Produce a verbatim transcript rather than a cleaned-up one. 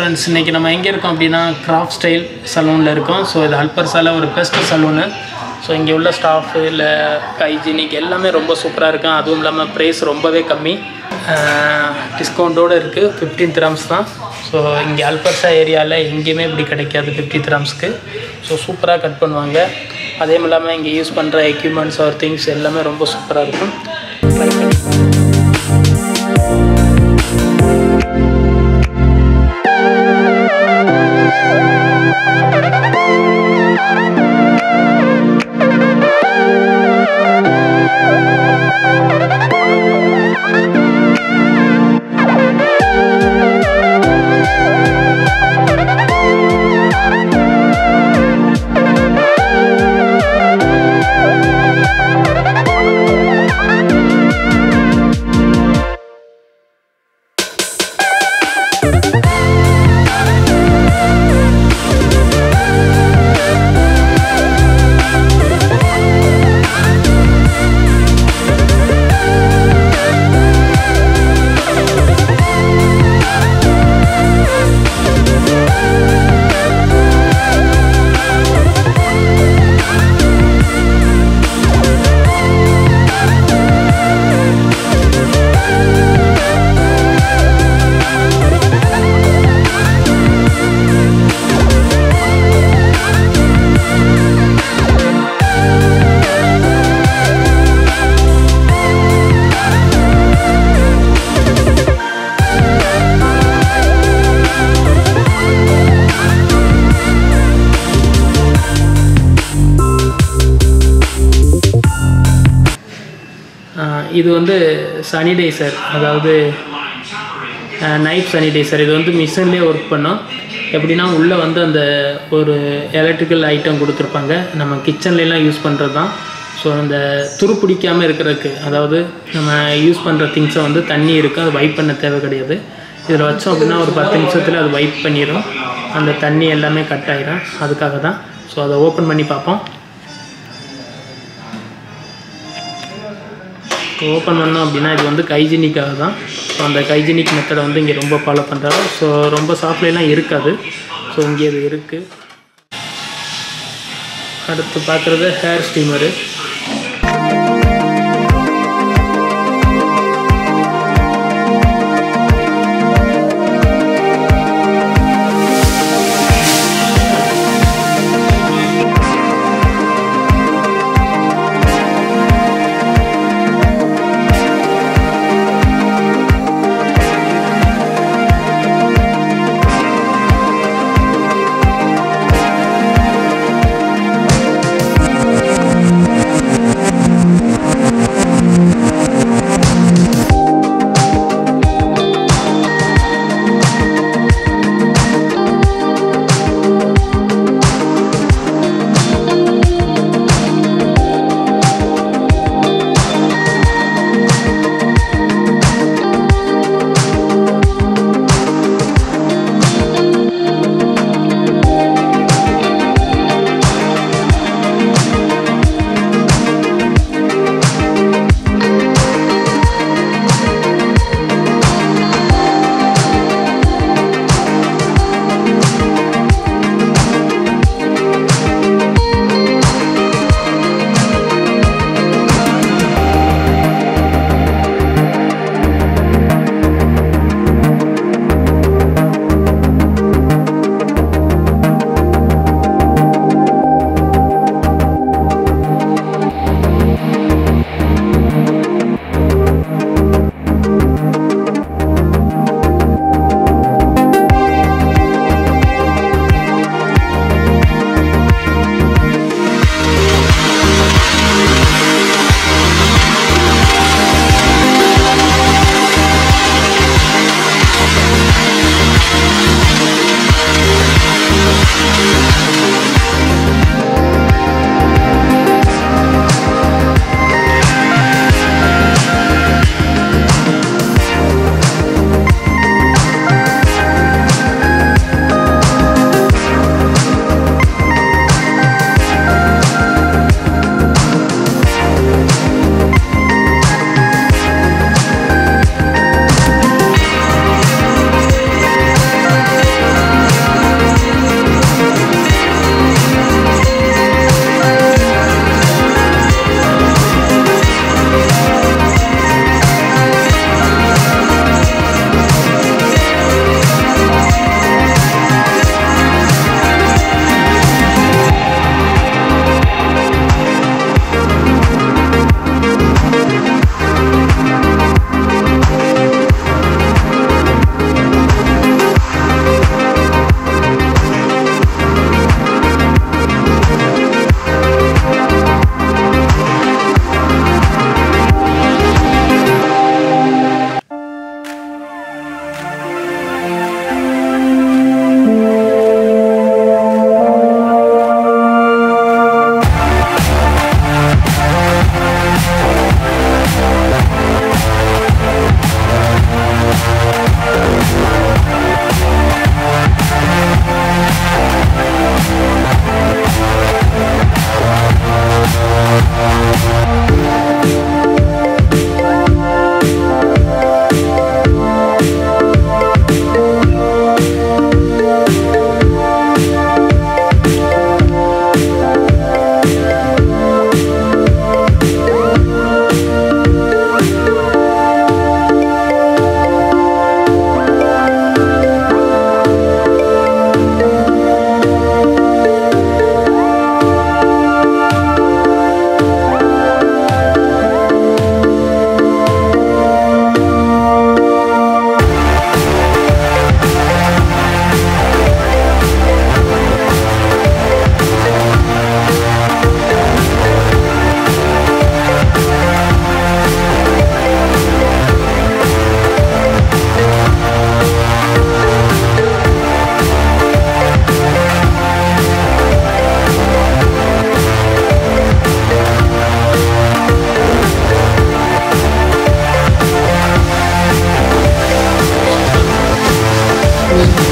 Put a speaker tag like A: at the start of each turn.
A: Friends, இன்றைக்கி நம்ம எங்கே இருக்கோம் அப்படின்னா கிராஃப்ட் ஸ்டைல் சலூனில் இருக்கோம். ஸோ இது அல்பர்ஸால ஒரு பெஸ்ட் சலூனு. ஸோ இங்கே உள்ள ஸ்டாஃபு இல்லை ஹைஜீனிக் எல்லாமே ரொம்ப சூப்பராக இருக்கும். அதுவும் இல்லாமல் ப்ரைஸ் ரொம்பவே கம்மி, டிஸ்கவுண்ட்டோடு இருக்குது. ஃபிஃப்டீன் திரம்ஸ் தான். ஸோ இங்கே அல்பர்ஸா ஏரியாவில் எங்கேயுமே இப்படி கிடைக்காது ஃபிஃப்டி திரம்ஸ்க்கு. ஸோ சூப்பராக கட் பண்ணுவாங்க. அதே இல்லாமல் இங்கே யூஸ் பண்ணுற எக்யூப்மெண்ட்ஸ் ஆர் திங்ஸ் எல்லாமே ரொம்ப சூப்பராக இருக்கும். இது வந்து சானிடைசர், அதாவது நைஃப் சானிடைசர். இது வந்து மிஷின்லேயே ஒர்க் பண்ணோம். எப்படின்னா உள்ளே வந்து அந்த ஒரு எலக்ட்ரிக்கல் ஐட்டம் கொடுத்துருப்பாங்க, நம்ம கிச்சன்லாம் யூஸ் பண்ணுறது தான். ஸோ அந்த துரு பிடிக்காமல் இருக்கிறதுக்கு, அதாவது நம்ம யூஸ் பண்ணுற திங்ஸை வந்து தண்ணி இருக்குது, அது வைப் பண்ண தேவை கிடையாது. இதில் வச்சோம் அப்படின்னா ஒரு பத்து நிமிஷத்தில் அது வைப் பண்ணிடும், அந்த தண்ணி எல்லாமே கட் ஆகிடும். அதுக்காக தான். ஸோ அதை ஓப்பன் பண்ணி பார்ப்போம். ஓப்பன் பண்ணோம் அப்படின்னா இது வந்து ஹைஜீனிக்காக தான். ஸோ அந்த ஹைஜீனிக் மெத்தடை வந்து இங்கே ரொம்ப ஃபாலோ பண்ணுறாங்க. ஸோ ரொம்ப சாஃப்ட்லாம் இருக்காது. ஸோ இங்கே இது இருக்குது. அடுத்து பார்க்குறது ஹேர் ஸ்டீமரு. தேங்க்யூ.